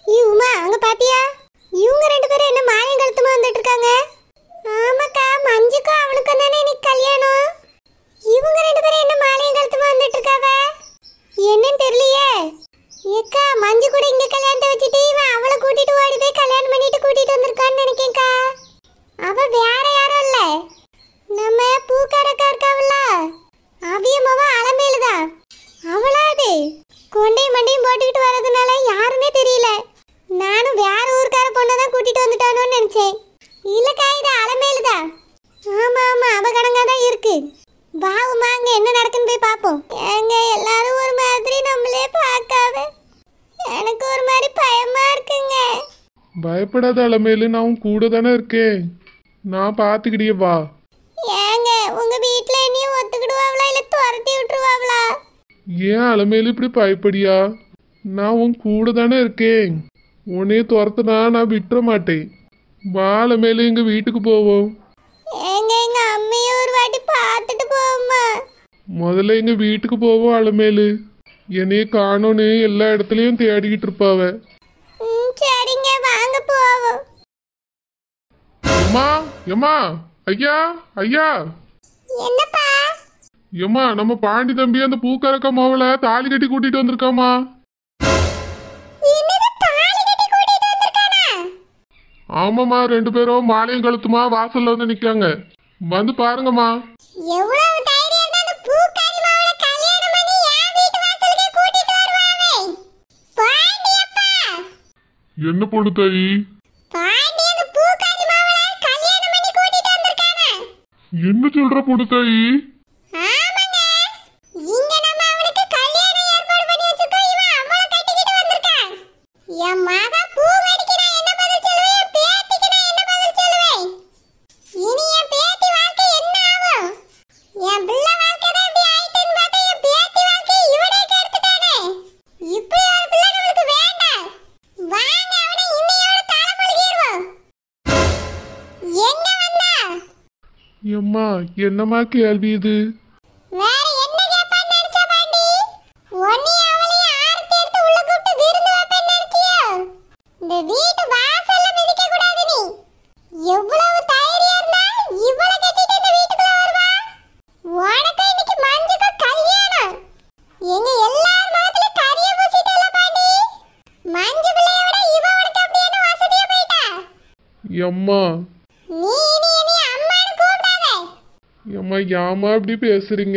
உமா அங்க பாத்தியா? இவங்க ரெண்டு பேரும் என்ன மாலையும் கழுத்துமா வந்துட்டு இருக்காங்க? ஆமாக்கா, மஞ்சுக்கும் அவனுக்கும் தானே இன்னைக்கு கல்யாணம். இவங்க ரெண்டு பேரும் என்ன மாலையும் கழுத்துமா வந்துட்டு இருக்காவ? என்னன்னு தெரியலையே. ஏக்கா, மஞ்சு கூட இங்க கல்யாணத்தை வச்சுட்டு இவன் அவளை கூட்டிட்டு ஓடி போய் கல்யாணம் பண்ணிட்டு கூட்டிட்டு வந்திருக்கான்னு நினைக்கேன்க்கா. அவ வேற யாரும் இல்ல, நம்ம பூக்காரக்கா இருக்காவல்ல, அவியமாவ அலமேலுதான். அவளா அது? கொண்டையும் மண்டையும் போட்டுக்கிட்டு வர்றதுனால யாருன்னே தெரியல. நானும் வேற ஊருக்கார பொண்ணதான் கூட்டிட்டு வந்துட்டானோன்னு நினைச்சேன். இல்லக்கா, இது அலமேலுதான். ஆமா ஆமா, அவ கணங்காதான் இருக்கு. வாவுமா, அங்க என்ன நடக்குன்னு போய் பாப்போம். ஏங்க, எல்லாரும் ஒரு மாதிரி நம்மளே பார்க்காவ. எனக்கு ஒரு மாதிரி பயமா இருக்குங்க. பயப்படாத அலமேலு, நான் உன் கூட தானே இருக்கேன். நான் பாத்துக்கிட்டே வா. ஏங்க, உங்க வீட்ல என்னையும் ஒத்துக்கிடுவாங்களா இல்ல துரத்தி விட்டுருவாங்களா? ஏன் அலமேலு இப்படி பயப்படியா? நான் உன் கூட தானே இருக்கேன். உன்னைய துரத்துனா நான் விட்டுற மாட்டேன். வா அலமேலு, எங்க வீட்டுக்கு போவோம். ஏங்க, எங்க அம்மையும் ஒரு வாட்டி பார்த்துட்டு போவோமா? முதல்ல எங்க வீட்டுக்கு போவோம் அலமேலு. என்னைய காணோன்னு எல்லா இடத்துலயும் தேடிக்கிட்டு இருப்பாவ. சரிங்க, வாங்க போவோம். எம்மா எம்மா, ஐயா ஐயா. என்னப்பா? எம்மா, நம்ம பாண்டி தம்பி அந்த பூக்காரக்கா மாவுல தாலி கட்டி கூட்டிட்டு வந்திருக்காமா. என்னது, தாலி கட்டி கூட்டிட்டு வந்திருக்கானா? ஆமாம்மா, ரெண்டு பேரும் மாலையும் கழுத்துமா வாசல்ல வந்து நிக்காங்க. வந்து பாருங்கம்மா. எவ்வளவு தைரியம் இருந்தா அந்த பூக்காரி மாவள கல்யாணம் பண்ணி என் வீட்டு வாசலுக்கே கூட்டிட்டு வருவாவே? பாண்டியப்பா, என்ன பொண்ணு தாயி? பாண்டி அந்த பூக்காரி மாவள கல்யாணம் பண்ணி கூட்டிட்டு வந்திருக்கானா? என்ன சொல்ற பொண்ணு தாயி? ஆமாங்க, இங்க நம்ம அவனுக்கு கல்யாணம் ஏற்பாடு பண்ணி வச்சிருக்கோம். இவன் அவளை கட்டிக்கிட்டு வந்திருக்கான். என் மக பூ வெடிக்கு நான் என்ன பதில் சொல்லுவேன்? என் பேத்திக்கு நான் என்ன பதில் சொல்லுவேன்? இனி என் பேத்தி வாழ்க்கை என்ன ஆகும்? என் பிள்ளை வாழ்க்கை தான் இப்படி ஆயிட்டுன்னு பார்த்தா என் பேத்தி வாழ்க்கையை இவனே கெடுத்துட்டானே. இப்படி ஒரு பிள்ளை நம்மளுக்கு வேண்டாம். வாங்க, அவனை இன்னையோட தலை முழுகிடுவோம். எங்க வந்தா? எம்மா, என்னம்மா கேள்வி இது? வேற என்ன கேட்பான்னு நினைச்சா பாண்டி? உன்னையும் அவளையும் ஆரத்தி எடுத்து உள்ள கூப்பிட்டு விருந்து வைப்பேன்னு நினைச்சியோ? இந்த வீட்டு வாசல்ல மிதிக்க கூடாது நீ. எவ்வளவு தைரியம் இருந்தா இவளை கட்டிட்டு இந்த வீட்டுக்குள்ள வருவா? உனக்கு இன்னைக்கு மஞ்சுக்கு கல்யாணம். எங்க எல்லார் முகத்துல கரிய பூசிட்டல பாண்டி. மஞ்சு பிள்ளைய விட இவ உனக்கு அப்படி என்ன வசதியா போயிட்டா? எம்மா நீ இனி என்னை அம்மான்னு கூப்பிடாத. எம்மா, ஏம்மா இப்படி பேசுறீங்க?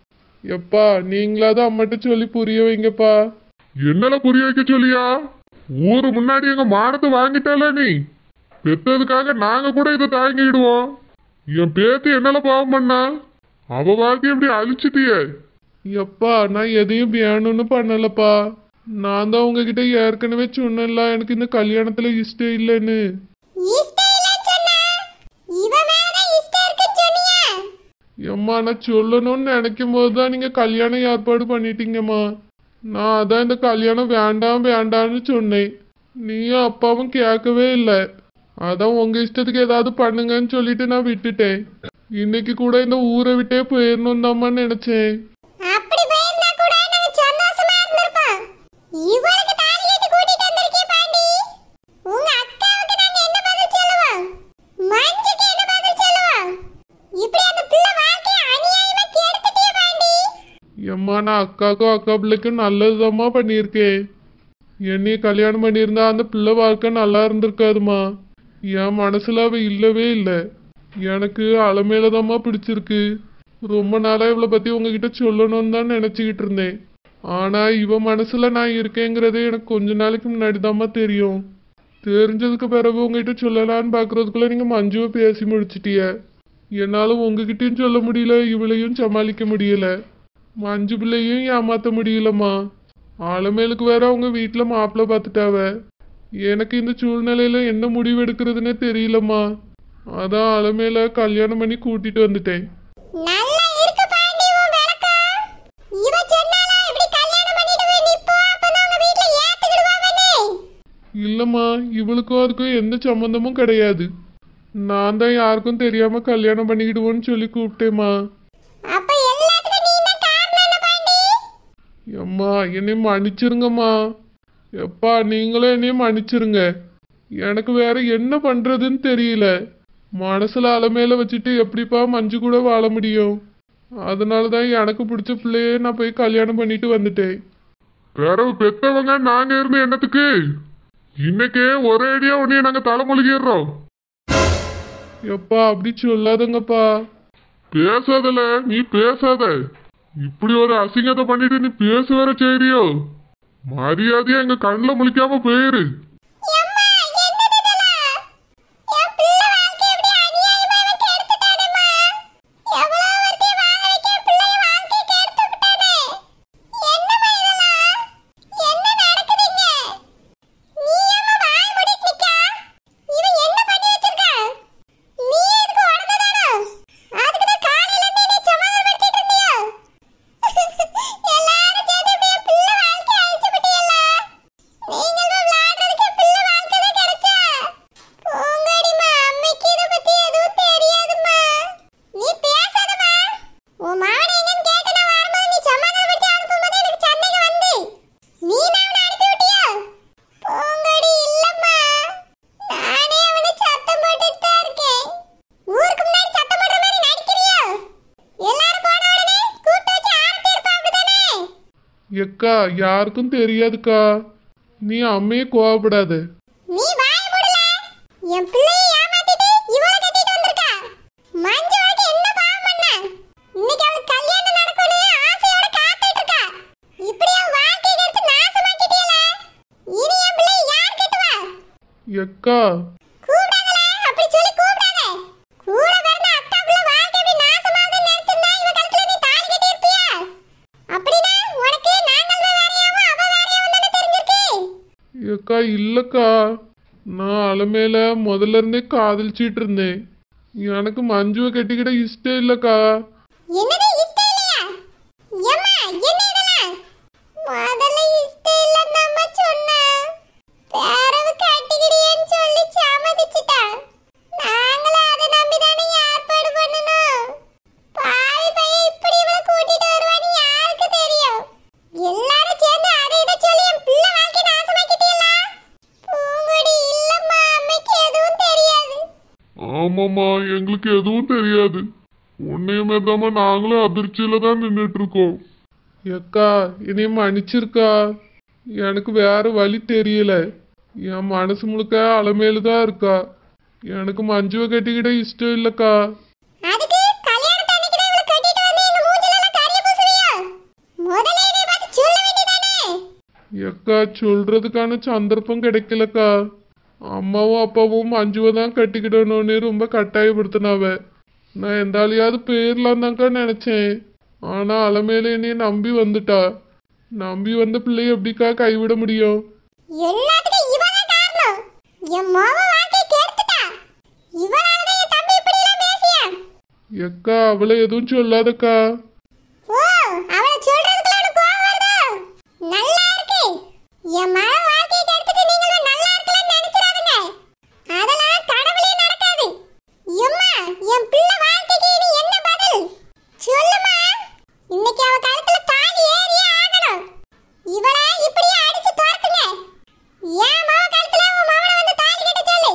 எப்பா, நீங்களாவது அம்மாட்ட சொல்லி புரிய வைங்கப்பா. என்னால புரிய வைக்க சொல்லியா? ஊரு முன்னாடி எங்க மானத்தை வாங்கிட்டால நீ. பெத்ததுக்காக நாங்க கூட இதை தாங்கிடுவோம். என் பேத்தி என்னால பாவம் பண்ணா? அவ வாழ்க்கை இப்படி அழிச்சிட்டியே. எப்பா, நான் எதையும் வேணும்னு பண்ணலப்பா. நான் தான் உங்ககிட்ட ஏற்கனவே சொன்னேன்ல, எனக்கு இந்த கல்யாணத்துல இஷ்டம் இல்லைன்னு. இஷ்டம் இல்லைன்னு சொன்னா இவ மேலதான் இஷ்டம் இருக்குன்னு சொன்னியா? எம்மா, நான் சொல்லணும்னு நினைக்கும் போது தான் நீங்க கல்யாணம் ஏற்பாடு பண்ணிட்டீங்கம்மா. நான் அதான் இந்த கல்யாணம் வேண்டாம் வேண்டாம்னு சொன்னேன். நீயும் அப்பாவும் கேட்கவே இல்லை. அதான் உங்க இஷ்டத்துக்கு ஏதாவது பண்ணுங்கன்னு சொல்லிட்டு நான் விட்டுட்டேன். இன்னைக்கு கூட இந்த ஊரை விட்டே போயிடணும் தாம்மா நினைச்சேன். அப்படி போயிருந்தா கூட நாங்க சந்தோஷமா இருந்திருப்போம். இவளுக்கு தாலி கட்டி கூட்டிட்டு வந்திருக்கே பாண்டி. உங்க அக்காவுக்கு நாங்க என்ன பதில் சொல்லுவோம்? மஞ்சுக்கு என்ன பதில் சொல்லுவோம்? இப்படி அந்த பிள்ளை வாழ்க்கையை அநியாயமா கெடுத்துட்டே பாண்டி. எம்மா, நான் அக்காவுக்கும் அக்கா பிள்ளைக்கும் நல்லதுதாம்மா பண்ணியிருக்கேன். என்னைய கல்யாணம் பண்ணியிருந்தா அந்த பிள்ளை வாழ்க்கை நல்லா இருந்திருக்காதுமா. என் மனசுல அவ இல்லவே இல்லை. எனக்கு அலமேலதாம்மா பிடிச்சிருக்கு. ரொம்ப நாளா இவளை பத்தி உங்ககிட்ட சொல்லணும்னு தான் நினைச்சுக்கிட்டு இருந்தேன். ஆனா இவ மனசுல நான் இருக்கேங்கிறது எனக்கு கொஞ்ச நாளைக்கு முன்னாடி தாம்மா தெரியும். தெரிஞ்சதுக்கு பிறகு உங்ககிட்ட சொல்லலான்னு பாக்குறதுக்குள்ள நீங்க மஞ்சுவை பேசி முடிச்சிட்டிய. என்னால உங்ககிட்டயும் சொல்ல முடியல, இவளையும் சமாளிக்க முடியல, மஞ்சு பிள்ளையும் ஏமாத்த முடியலம்மா. அலமேலுக்கு வேற அவங்க வீட்டுல மாப்பிள்ளை பார்த்துட்டாவ. எனக்கு இந்த சூழ்நிலையில என்ன முடிவு எடுக்கிறதுனே தெரியலம்மா. அதான் அலமேல கல்யாணம் பண்ணி கூட்டிட்டு வந்துட்டேன். நல்லா இருக்கு பாண்டி உன் விளக்கம். இவ சொன்னாலா இப்படி கல்யாணம் பண்ணிட்டு போய் நிப்போ, அப்பதான் உங்க வீட்ல ஏத்துக்கிடுவாங்கன்னு? இல்லம்மா, இவளுக்கும் அதுக்கும் எந்த சம்பந்தமும் கிடையாது. நான் தான் யாருக்கும் தெரியாம கல்யாணம் பண்ணிக்கிடுவோன்னு சொல்லி கூப்பிட்டேம்மா. அப்ப எல்லாத்துக்கும் நீ தான் காரணம் பாண்டி. அம்மா, என்னை மன்னிச்சிருங்கம்மா. எப்பா நீங்களும் என்னையும் மன்னிச்சிருங்க. எனக்கு வேற என்ன பண்றதுன்னு தெரியல. மனசுல அலமேல வச்சுட்டு எப்படிப்பா மஞ்சு கூட வாழ முடியும்? அதனாலதான் எனக்கு பிடிச்ச பிள்ளையே நான் போய் கல்யாணம் பண்ணிட்டு வந்துட்டேன். பிறவு பெத்தவங்க நாங்க இருந்து என்னத்துக்கு? இன்னைக்கே ஒரே அடியா உன்னைய நாங்க தலைமொழிகிறோம். எப்பா அப்படி சொல்லாதங்கப்பா. பேசாதல, நீ பேசாத. இப்படி ஒரு அசிங்கத்தை பண்ணிட்டு நீ பேச வேற செய்றியோ? மரியாதையா எங்க கண்ணுல முழிக்காம போயிரு. எக்கா யாருக்கும் தெரியாதுக்கா. நீ அம்மையே கோவப்படாத. நீ வாய் மூடல. என் பிள்ளையை ஏமாத்திட்டு இவளை கட்டிட்டு வந்திருக்கா. மஞ்சு உனக்கு என்ன பாவம் பண்ண? இன்னைக்கு அவளுக்கு கல்யாணம் நடக்கும்னு ஆசையோட காத்துட்டு இருக்கா. இப்படி அவ வாழ்க்கையை எடுத்து நாசமாக்கிட்டியல. இனி என் பிள்ளையை யார் கட்டுவா? எக்கா கூப்பிடாதல, அப்படி சொல்லி கூப்பிடாத. கூட பிறந்த அக்கா புள்ள வாழ்க்கை இப்படி நாசமாகுதுன்னு நினைச்சிருந்தா இவ கழுத்துல நீ தாலி கட்டி இருப்பியா? அப்படினா உனக்கு நாங்கள் வேறையாவும் அவ வேறையாவும் தானே தெரிஞ்சிருக்கு. எக்கா இல்லக்கா, நான் அலமேல முதல்ல இருந்தே காதலிச்சிட்டு இருந்தேன். எனக்கு மஞ்சுவை கட்டிக்கிட இஷ்டம் இல்லக்கா. என்னது இஷ்டம் இல்லையா? எம்மா என்ன இதெல்லாம்? முதல்ல இஷ்டம் இல்லன்னு அம்மா சொன்னா. பேரவு கட்டிக்கிறியேன்னு சொல்லி சம்மதிச்சிட்டா. நாங்களும் அதை நம்பி தானே ஏற்பாடு பண்ணணும். பாவி பையன் இப்படி இவளை கூட்டிட்டு வருவான்னு யாருக்கு தெரியும்? எல்லாரும் சேர்ந்து அதை இதை சொல்லி என் பிள்ளை வாழ்க்கை நாசமாக்கிட்டீங்களா? பூங்குடி இல்லம்மா, அம்மைக்கு எதுவும் தெரியாது. ஆமாம்மா, எங்களுக்கு எதுவும் தெரியாது. உன்னையுமே தாம்மா நாங்களும் அதிர்ச்சியில தான் நின்றுட்டு இருக்கோம். எக்கா இனியும் மன்னிச்சிருக்கா. எனக்கு வேற வழி தெரியல. என் மனசு முழுக்க அலமேலு தான் இருக்கா. எனக்கு மஞ்சுவை கட்டிக்கிட இஷ்டம் இல்லக்கா. அதுக்கு கல்யாணத்து அன்னைக்கு தான் இவளை கட்டிட்டு வந்து எங்க மூஞ்சில எல்லாம் கரிய பூசுவியா? முதல்ல என்னை பார்த்து சொல்ல வேண்டியதானே? எக்கா சொல்றதுக்கான சந்தர்ப்பம் கிடைக்கலக்கா. அம்மாவும் அப்பாவும் மஞ்சுவை தான் கட்டிக்கிடணும்னு ரொம்ப கட்டாயப்படுத்தினாவ. நான் எந்தாலையாவது போயிடலாம் தான்க்கா நினைச்சேன். ஆனா அலமேல என்னைய நம்பி வந்துட்டா. நம்பி வந்த பிள்ளைய எப்படிக்கா கைவிட முடியும்? எல்லாத்துக்கும் இவ தான் காரணம். என் மோக வாழ்க்கையை கெடுத்துட்டா. இவனால தான் என் தம்பி இப்படி எல்லாம் பேசியா? எக்கா அவளை எதுவும் சொல்லாதக்கா. ஓ, அவளை சொல்றதுக்குள்ள உனக்கு கோவம் வருதோ? நல்லா இருக்கு. என் மக வாழ்க்கையை கெடுத்துட்டு நீங்களும் நல்லா இருக்கலாம்னு நினைச்சிராதீங்க. அதெல்லாம் கடவுளே நடக்காது. எம்மா, என் பிள்ளை வாழ்க்கைக்கு இனி என்ன பதில்? சொல்லுமா. இன்னைக்கு அவ கழுத்துல தாலி ஏறியே ஆகணும். இவளை இப்படியே அடிச்சு துரத்துங்க. ஏன் மக கழுத்துல உன் மகனை வந்து தாலி கட்ட சொல்லு.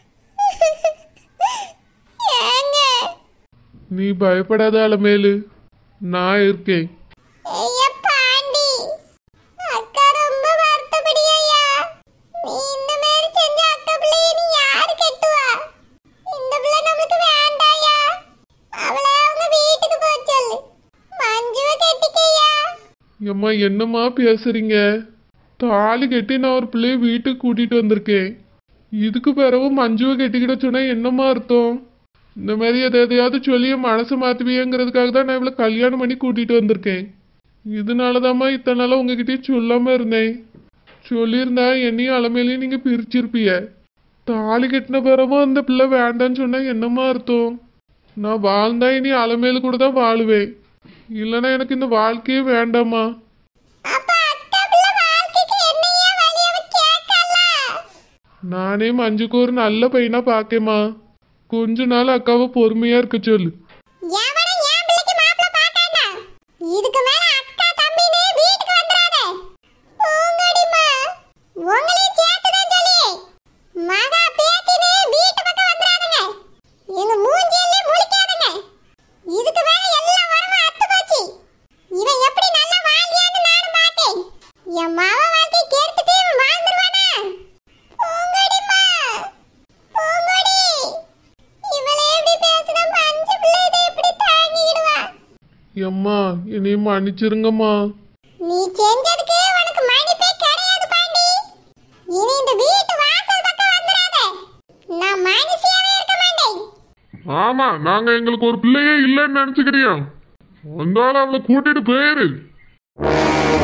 ஏங்க நீ பயப்படாத அலமேலு, நான் இருக்கேன். ஐயா பாண்டி, அக்கா ரொம்ப வருத்தப்படியா? நீ இந்த மாதிரி செஞ்ச அக்கா பிள்ளைய நீ யாரு கட்டுவா? இந்த பிள்ளை நமக்கு வேண்டாயா? அவளை அவங்க வீட்டுக்கு போக சொல்லு. மஞ்சுவை கட்டிக்கையா? அம்மா என்னம்மா பேசுறீங்க? தாலி கட்டி நான் ஒரு பிள்ளைய வீட்டுக்கு கூட்டிட்டு வந்திருக்கேன். இதுக்கு பிறகு மஞ்சுவை கட்டிக்கிட சொன்னா என்னம்மா அர்த்தம்? இந்த மாதிரி எதையாவது சொல்லி என் மனசை மாத்துவியங்கிறதுக்காக தான் நான் இவ்வளோ கல்யாணம் பண்ணி கூட்டிட்டு வந்திருக்கேன். இதனாலதாம்மா இத்தனை நாளா உங்ககிட்டயே சொல்லாம இருந்தேன். சொல்லியிருந்தா என்னையும் அலமேலையும் நீங்க பிரிச்சிருப்பிய. தாலி கட்டின பிறகும் அந்த பிள்ளை வேண்டான்னு சொன்னா என்னம்மா அர்த்தம்? நான் வாழ்ந்தா இனி அலமேலு கூட தான் வாழுவேன். இல்லைன்னா எனக்கு இந்த வாழ்க்கையே வேண்டாமா. அப்ப அக்கா பிள்ளை வாழ்க்கைக்கு என்னையா வழி அவ கேட்கல? நானே மஞ்சுக்கு ஒரு நல்ல பையனா பாக்கேம்மா. கொஞ்ச நாள் அக்காவை பொறுமையா இருக்க சொல்லு. எவனும் என் பிள்ளைக்கு மாப்பிள்ளை பார்க்காண்டா. இதுக்கு மேல அக்கா தம்பினே வீட்டுக்கு வந்துடாத. பூங்கொடிமா, எம்மா என்னையும் மன்னிச்சிருங்கம்மா. நீ செஞ்சதுக்கு உனக்கு மன்னிப்பே கிடையாது பாண்டி. இனி இந்த வீட்டு வாசல் பக்கம் வந்துடாத. நான் மனுஷியாவே இருக்க மாட்டேன். ஆமா, நாங்க எங்களுக்கு ஒரு பிள்ளையே இல்லைன்னு நினைச்சுக்கிறியோம். வந்தாலும் அவளை கூட்டிட்டு போயிரு.